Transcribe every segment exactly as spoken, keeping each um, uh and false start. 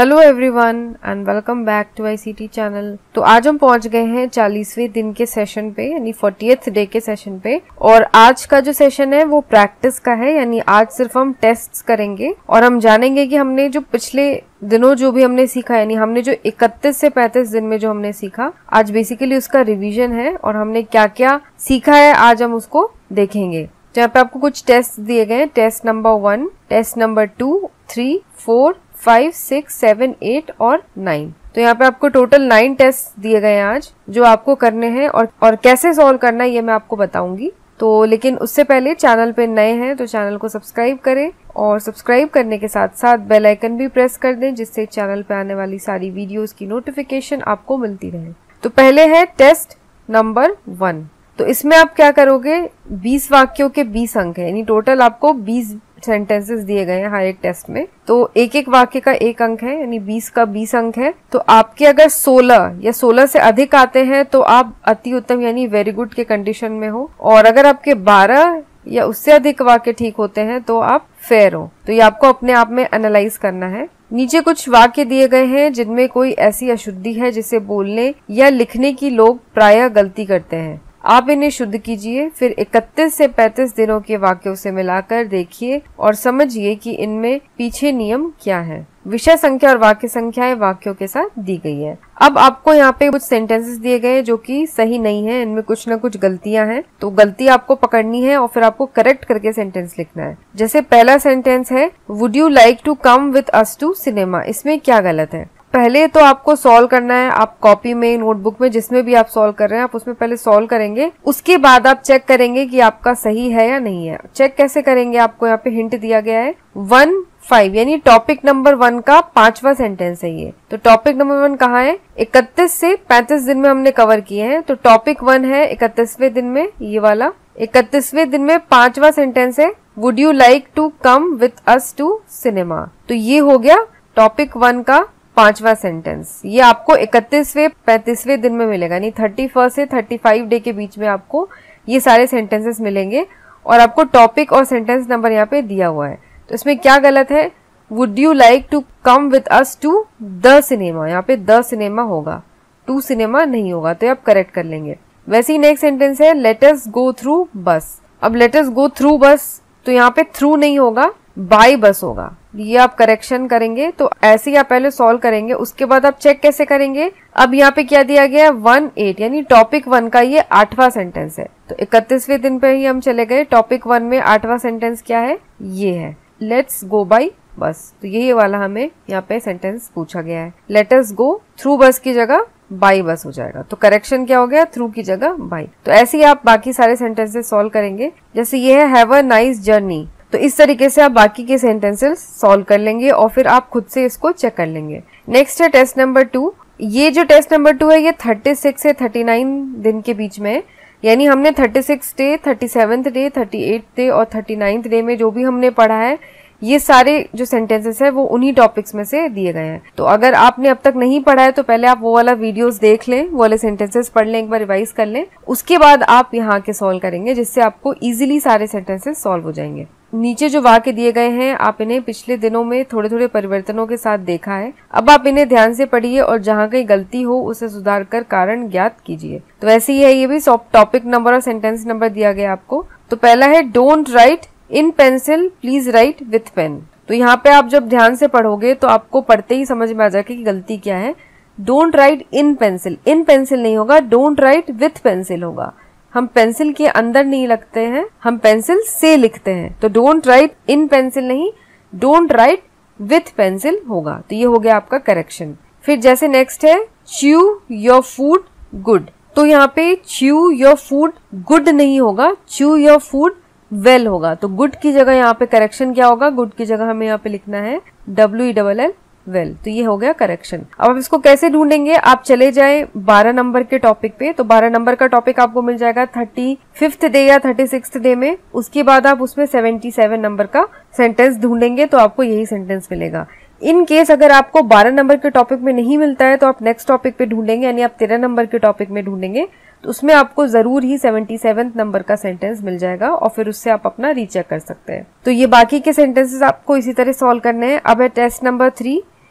Hello everyone and welcome back to ICT channel. तो आज हम पहुंच गए हैं चालीसवें दिन के सेशन पे, यानी फोर्टियथ डे के सेशन पे। और आज का जो सेशन है वो प्रैक्टिस का है, यानी आज सिर्फ हम टेस्ट्स करेंगे और हम जानेंगे कि हमने जो पिछले दिनों जो भी हमने सीखा, यानी हमने जो इकतीस से पैंतीस दिन में जो हमने सीखा, आज बेसिकली उसका रिवीजन है और हमने क्या क्या सीखा है आज हम उसको देखेंगे। तो यहाँ पे आपको कुछ टेस्ट दिए गए हैं, test number one, test number two, three, four, five, six, seven, eight और नाइन। तो यहाँ पे आपको टोटल नाइन टेस्ट दिए गए हैं आज, जो आपको करने हैं और और कैसे सॉल्व करना है ये मैं आपको बताऊंगी। तो लेकिन उससे पहले चैनल पे नए हैं तो चैनल को सब्सक्राइब करें और सब्सक्राइब करने के साथ साथ बेल आइकन भी प्रेस कर दें, जिससे चैनल पे आने वाली सारी वीडियोस की नोटिफिकेशन आपको मिलती रहे। तो पहले है टेस्ट नंबर वन। तो इसमें आप क्या करोगे, बीस वाक्यों के बीस अंक है, यानी टोटल आपको बीस सेंटेंसेस दिए गए हैं हर एक टेस्ट में। तो एक एक वाक्य का एक अंक है, यानी बीस का बीस अंक है। तो आपके अगर सोलह या सोलह से अधिक आते हैं तो आप अति उत्तम यानी वेरी गुड के कंडीशन में हो, और अगर आपके बारह या उससे अधिक वाक्य ठीक होते हैं तो आप फेयर हो। तो ये आपको अपने आप में एनालाइज करना है। नीचे कुछ वाक्य दिए गए हैं जिनमें कोई ऐसी अशुद्धि है जिसे बोलने या लिखने की लोग प्रायः गलती करते हैं। आप इन्हें शुद्ध कीजिए, फिर इकतीस से पैंतीस दिनों के वाक्यों से मिलाकर देखिए और समझिए कि इनमें पीछे नियम क्या है। विषय संख्या और वाक्य संख्याएं वाक्यों के साथ दी गई है। अब आपको यहाँ पे कुछ सेंटेंसेस दिए गए हैं जो कि सही नहीं है, इनमें कुछ ना कुछ गलतियां हैं। तो गलती आपको पकड़नी है और फिर आपको करेक्ट करके सेंटेंस लिखना है। जैसे पहला सेंटेंस है, would you like to come with us to cinema. इसमें क्या गलत है? पहले तो आपको सॉल्व करना है, आप कॉपी में, नोटबुक में, जिसमें भी आप सॉल्व कर रहे हैं आप उसमें पहले सॉल्व करेंगे। उसके बाद आप चेक करेंगे कि आपका सही है या नहीं है। चेक कैसे करेंगे, आपको यहाँ पे हिंट दिया गया है। वन फाइव यानी टॉपिक नंबर वन का पांचवा सेंटेंस है ये। तो टॉपिक नंबर वन कहाँ है? इकतीस से पैंतीस दिन में हमने कवर किए हैं। तो टॉपिक वन है इकतीसवें दिन में, ये वाला इकतीसवें दिन में पांचवा सेंटेंस है, would you like to come with us to cinema. तो ये हो गया टॉपिक वन का पांचवा सेंटेंस। ये आपको इकतीसवें पैंतीसवें दिन में मिलेगा, यानी थर्टी फर्स्ट से थर्टी फाइव डे के बीच में आपको ये सारे सेंटेंसेस मिलेंगे। और आपको टॉपिक और सेंटेंस नंबर यहाँ पे दिया हुआ है। तो इसमें क्या गलत है? Would you like to come with us to the cinema, यहाँ पे द सिनेमा होगा, टू सिनेमा नहीं होगा, तो आप करेक्ट कर लेंगे। वैसे ही नेक्स्ट सेंटेंस है, let us go through bus. अब लेट अस गो थ्रू बस, तो यहाँ पे थ्रू नहीं होगा, बाय बस होगा। ये आप करेक्शन करेंगे। तो ऐसे ही आप पहले सॉल्व करेंगे, उसके बाद आप चेक कैसे करेंगे। अब यहाँ पे क्या दिया गया है? वन एट यानी टॉपिक वन का ये आठवां सेंटेंस है। तो इकतीसवें दिन पे ही हम चले गए। टॉपिक वन में आठवां सेंटेंस क्या है? ये है, लेट्स गो बाय बस। तो यही वाला हमें यहाँ पे सेंटेंस पूछा गया है। लेट अस गो थ्रू बस की जगह बाई बस हो जाएगा। तो करेक्शन क्या हो गया? थ्रू की जगह बाई। तो ऐसे ही आप बाकी सारे सेंटेंसेस सॉल्व करेंगे। जैसे ये है, हैव अ नाइस जर्नी। तो इस तरीके से आप बाकी के सेंटेंसेस सॉल्व कर लेंगे और फिर आप खुद से इसको चेक कर लेंगे। नेक्स्ट है टेस्ट नंबर टू। ये जो टेस्ट नंबर टू है ये थर्टी सिक्स से थर्टी नाइन दिन के बीच में है, यानी हमने thirty six day, thirty seventh day, thirty eight day और थर्टी नाइन्थ डे में जो भी हमने पढ़ा है, ये सारे जो सेंटेंसेस है वो उन्हीं टॉपिक्स में से दिए गए हैं। तो अगर आपने अब तक नहीं पढ़ा है तो पहले आप वो वाला वीडियोस देख लें, वो वाले सेंटेंसेस पढ़ लें, एक बार रिवाइज कर लें, उसके बाद आप यहाँ के सॉल्व करेंगे, जिससे आपको इजीली सारे सेंटेंसेस सॉल्व हो जाएंगे। नीचे जो वाक्य दिए गए हैं आप इन्हें पिछले दिनों में थोड़े थोड़े परिवर्तनों के साथ देखा है। अब आप इन्हें ध्यान से पढ़िए और जहाँ कहीं गलती हो उसे सुधार कर कारण ज्ञात कीजिए। तो ऐसे ही है, ये भी टॉपिक नंबर और सेंटेंस नंबर दिया गया आपको। तो पहला है, don't write in pencil, please write with pen. तो यहाँ पे आप जब ध्यान से पढ़ोगे तो आपको पढ़ते ही समझ में आ जाएगा कि गलती क्या है। Don't write in pencil, in pencil नहीं होगा, डोंट राइट विथ पेंसिल होगा। हम पेंसिल के अंदर नहीं लिखते हैं, हम पेंसिल से लिखते हैं। तो डोंट राइट इन पेंसिल नहीं, डोंट राइट विथ पेंसिल होगा। तो ये हो गया आपका करेक्शन। फिर जैसे नेक्स्ट है, च्यू योर फूड गुड। तो यहाँ पे च्यू योर फूड गुड नहीं होगा, च्यू योर फूड वेल होगा। तो गुड की जगह यहाँ पे करेक्शन क्या होगा? गुड की जगह हमें यहाँ पे लिखना है W E double L well. तो ये हो गया करेक्शन। अब आप इसको कैसे ढूंढेंगे? आप चले जाए बारह नंबर के टॉपिक पे। तो बारह नंबर का टॉपिक आपको मिल जाएगा थर्टी फिफ्थ डे या थर्टी सिक्स्थ डे में। उसके बाद आप उसमें सेवेंटी सेवन नंबर का सेंटेंस ढूंढेंगे तो आपको यही सेंटेंस मिलेगा। इन केस अगर आपको बारह नंबर के टॉपिक में नहीं मिलता है तो आप नेक्स्ट टॉपिक पे ढूंढेंगे, यानी आप तेरह नंबर के टॉपिक में ढूंढेंगे तो उसमें आपको जरूर ही सेवेंटी सेवन नंबर का सेंटेंस मिल जाएगा और फिर उससे आप अपना रीचेक कर सकते हैं। तो ये बाकी के सेंटेंसेस आपको इसी तरह सॉल्व करने हैं। अब है टेस्ट नंबर थ्री।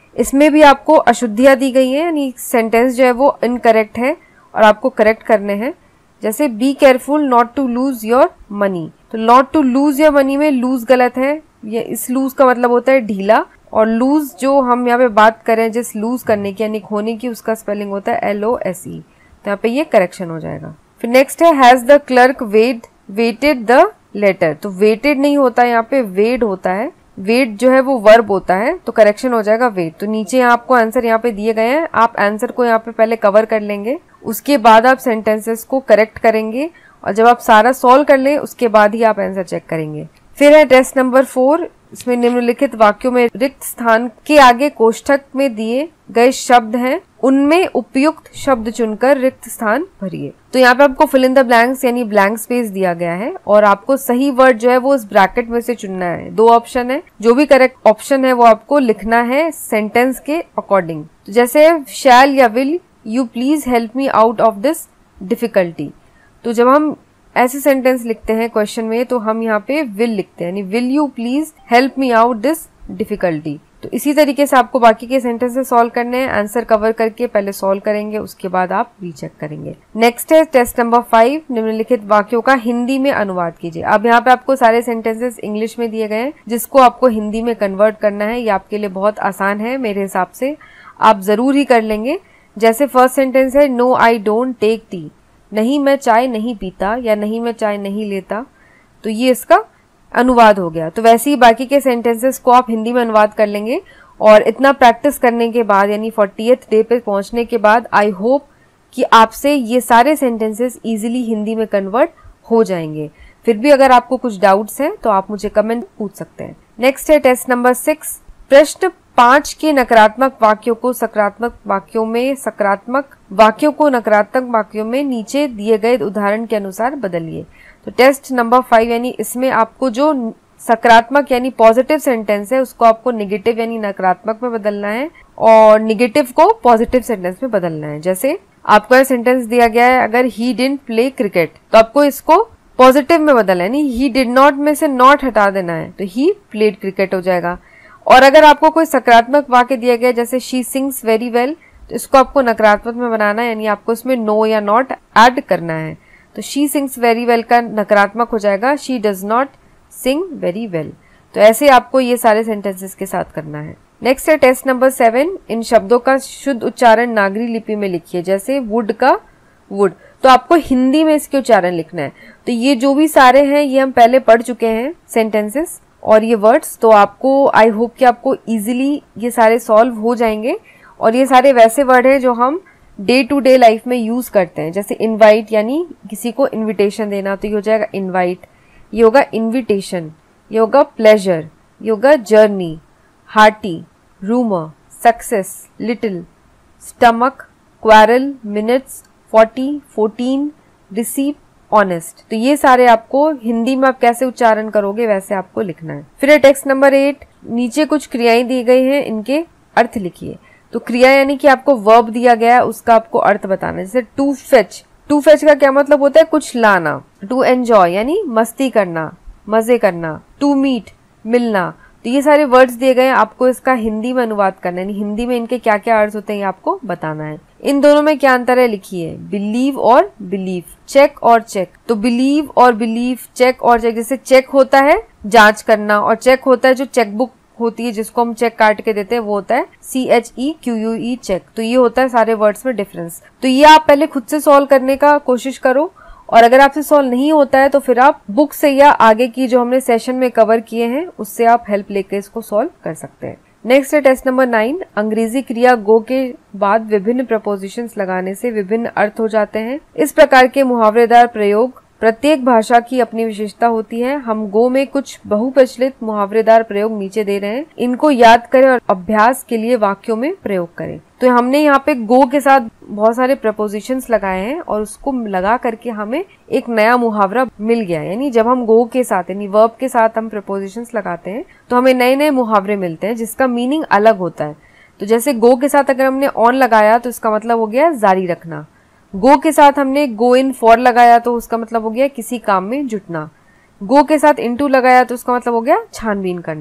इसमें भी आपको अशुद्धियां दी गई हैं, यानी सेंटेंस जो है वो इनकरेक्ट है और आपको करेक्ट करने हैं। जैसे be careful not to lose your money, तो not to lose your money में लूज गलत है, ये इस लूज का मतलब होता है ढीला, और लूज जो हम यहाँ पे बात करें जिस लूज करने की यानी खोने की, उसका स्पेलिंग होता है एल ओ एस ई, तो यहाँ पे ये करेक्शन हो जाएगा। फिर नेक्स्ट है has the clerk wait waited the letter, तो वेटेड नहीं होता है यहाँ पे वेड होता है, वेट जो है वो वर्ब होता है, तो करेक्शन हो जाएगा वेट। तो नीचे आपको आंसर यहाँ पे दिए गए हैं, आप आंसर को यहाँ पे पहले कवर कर लेंगे, उसके बाद आप सेंटेंसेस को करेक्ट करेंगे, और जब आप सारा सॉल्व कर लें उसके बाद ही आप आंसर चेक करेंगे। फिर है टेस्ट नंबर फोर, इसमें निम्नलिखित वाक्यों में रिक्त स्थान के आगे कोष्ठक में दिए गए शब्द हैं, उनमें उपयुक्त शब्द चुनकर रिक्त स्थान भरिए। तो यहाँ पे आपको फिल इन द ब्लैंक्स यानी ब्लैंक स्पेस दिया गया है, और आपको सही वर्ड जो है वो इस ब्रैकेट में से चुनना है। दो ऑप्शन है, जो भी करेक्ट ऑप्शन है वो आपको लिखना है सेंटेंस के अकॉर्डिंग। तो जैसे शैल या will you please help me out of this difficulty, तो जब हम ऐसे सेंटेंस लिखते हैं क्वेश्चन में तो हम यहाँ पे विल लिखते हैं, यानी will you please help me out this difficulty. तो इसी तरीके से आपको बाकी के सेंटेंसेस सॉल्व करने हैं, आंसर कवर करके पहले सॉल्व करेंगे, उसके बाद आप रीचेक करेंगे। नेक्स्ट है टेस्ट नंबर फाइव, निम्नलिखित वाक्यों का हिंदी में अनुवाद कीजिए। अब यहाँ पे आपको सारे सेंटेंसेस इंग्लिश में दिए गए हैं, जिसको आपको हिंदी में कन्वर्ट करना है। ये आपके लिए बहुत आसान है, मेरे हिसाब से आप जरूर ही कर लेंगे। जैसे फर्स्ट सेंटेंस है no I don't take tea, नहीं मैं चाय नहीं पीता या नहीं मैं चाय नहीं लेता, तो ये इसका अनुवाद हो गया। तो वैसे ही बाकी के सेंटेंसेस को आप हिंदी में अनुवाद कर लेंगे, और इतना प्रैक्टिस करने के बाद यानी फोर्टियथ डे पे पहुंचने के बाद आई होप कि आपसे ये सारे सेंटेंसेस इजीली हिंदी में कन्वर्ट हो जाएंगे। फिर भी अगर आपको कुछ डाउट्स हैं तो आप मुझे कमेंट पूछ सकते हैं। नेक्स्ट है टेस्ट नंबर सिक्स, प्रश्न पांच के नकारात्मक वाक्यों को सकारात्मक वाक्यों में, सकारात्मक वाक्यों को नकारात्मक वाक्यों में नीचे दिए गए उदाहरण के अनुसार बदलिए। तो टेस्ट नंबर फाइव यानी इसमें आपको जो सकारात्मक यानी पॉजिटिव सेंटेंस है उसको आपको नेगेटिव यानी नकारात्मक में बदलना है, और नेगेटिव को पॉजिटिव सेंटेंस में बदलना है। जैसे आपको यह सेंटेंस दिया गया है, अगर ही डिडंट प्ले क्रिकेट, तो आपको इसको पॉजिटिव में बदलना है, यानी ही डिड नॉट में से नॉट हटा देना है, तो ही प्लेड क्रिकेट हो जाएगा। और अगर आपको कोई सकारात्मक वाक्य दिया गया जैसे शी सिंग्स वेरी वेल, तो इसको आपको नकारात्मक में बनाना है, यानी आपको इसमें नो या नॉट ऐड करना है। तो शी सिंग्स वेरी वेल का नकारात्मक हो जाएगा she does not sing very well. तो ऐसे आपको ये सारे सेंटेंसेस के साथ करना है। नेक्स्ट है टेस्ट नंबर सेवन, इन शब्दों का शुद्ध उच्चारण नागरी लिपि में लिखिए। जैसे वुड का वुड, तो आपको हिंदी में इसके उच्चारण लिखना है। तो ये जो भी सारे हैं ये हम पहले पढ़ चुके हैं सेंटेंसेस और ये वर्ड्स, तो आपको आई होप कि आपको इजीली ये सारे सॉल्व हो जाएंगे। और ये सारे वैसे वर्ड हैं जो हम डे टू डे लाइफ में यूज करते हैं। जैसे इनवाइट यानी किसी को इनविटेशन देना, तो ये हो जाएगा इनवाइट, ये होगा इनविटेशन, ये होगा प्लेजर, ये होगा journey, hearty, rumour, success, little, stomach, quarrel, minutes, forty, fourteen, receive, honest. तो ये सारे आपको हिंदी में आप कैसे उच्चारण करोगे वैसे आपको लिखना है। फिर टेक्स्ट नंबर एट, नीचे कुछ क्रियाएं दी गई हैं, इनके अर्थ लिखिए। तो क्रिया यानी कि आपको वर्ब दिया गया है, उसका आपको अर्थ बताना है। जैसे टू फेच, टू फेच का क्या मतलब होता है? कुछ लाना। टू एंजॉय यानी मस्ती करना, मजे करना। टू मीट, मिलना। तो ये सारे वर्ड्स दिए गए हैं, आपको इसका हिंदी में अनुवाद करना है, हिंदी में इनके क्या क्या अर्थ होते हैं ये आपको बताना है। इन दोनों में क्या अंतर है लिखिए। बिलीव और बिलीव, चेक और चेक। तो बिलीव और बिलीव, चेक और चेक। जैसे चेक होता है जांच करना, और चेक होता है जो चेकबुक होती है जिसको हम चेक काट के देते हैं, वो होता है C H E Q U E cheque. तो ये होता है सारे वर्ड्स में डिफरेंस। तो ये आप पहले खुद से सॉल्व करने का कोशिश करो, और अगर आपसे सॉल्व नहीं होता है तो फिर आप बुक से या आगे की जो हमने सेशन में कवर किए हैं उससे आप हेल्प लेकर इसको सॉल्व कर सकते हैं। नेक्स्ट है टेस्ट नंबर नाइन, अंग्रेजी क्रिया गो के बाद विभिन्न प्रपोजिशंस लगाने से विभिन्न अर्थ हो जाते हैं। इस प्रकार के मुहावरेदार प्रयोग प्रत्येक भाषा की अपनी विशेषता होती है। हम गो में कुछ बहुप्रचलित मुहावरेदार प्रयोग नीचे दे रहे हैं, इनको याद करें और अभ्यास के लिए वाक्यों में प्रयोग करें। तो हमने यहाँ पे गो के साथ बहुत सारे प्रपोजिशंस लगाए हैं और उसको लगा करके हमें एक नया मुहावरा मिल गया। यानी जब हम गो के साथ यानी वर्ब के साथ हम प्रपोजिशंस लगाते हैं तो हमें नए नए मुहावरे मिलते हैं जिसका मीनिंग अलग होता है। तो जैसे गो के साथ अगर हमने ऑन लगाया तो इसका मतलब हो गया जारी रखना। गो के साथ हमने गो इन फॉर लगाया तो उसका मतलब हो गया किसी काम में जुटना। गो के साथ इनटू लगाया तो उसका मतलब हो गया छानबीन करना।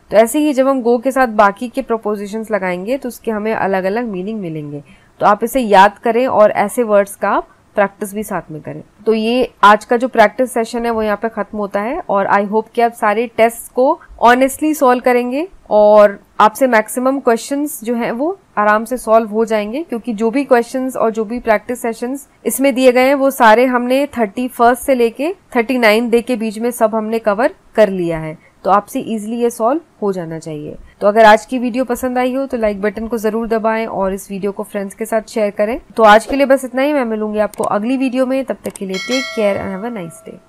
तो ऐसे ही जब हम गो के साथ बाकी के प्रोपोजिशंस लगाएंगे तो उसके हमें अलग अलग मीनिंग मिलेंगे। तो आप इसे याद करें और ऐसे वर्ड्स का आप प्रैक्टिस भी साथ में करें। तो ये आज का जो प्रैक्टिस सेशन है वो यहाँ पे खत्म होता है और आई होप कि आप सारे टेस्ट को ऑनेस्टली सॉल्व करेंगे और आपसे मैक्सिमम क्वेश्चंस जो हैं वो आराम से सॉल्व हो जाएंगे, क्योंकि जो भी क्वेश्चंस और जो भी प्रैक्टिस सेशंस इसमें दिए गए हैं वो सारे हमने थर्टी फर्स्ट से लेके थर्टी नाइन डे के बीच में सब हमने कवर कर लिया है। तो आपसे इजीली ये सॉल्व हो जाना चाहिए। तो अगर आज की वीडियो पसंद आई हो तो लाइक बटन को जरूर दबाएं और इस वीडियो को फ्रेंड्स के साथ शेयर करें। तो आज के लिए बस इतना ही, मैं मिलूंगी आपको अगली वीडियो में। तब तक के लिए take care and have a nice day.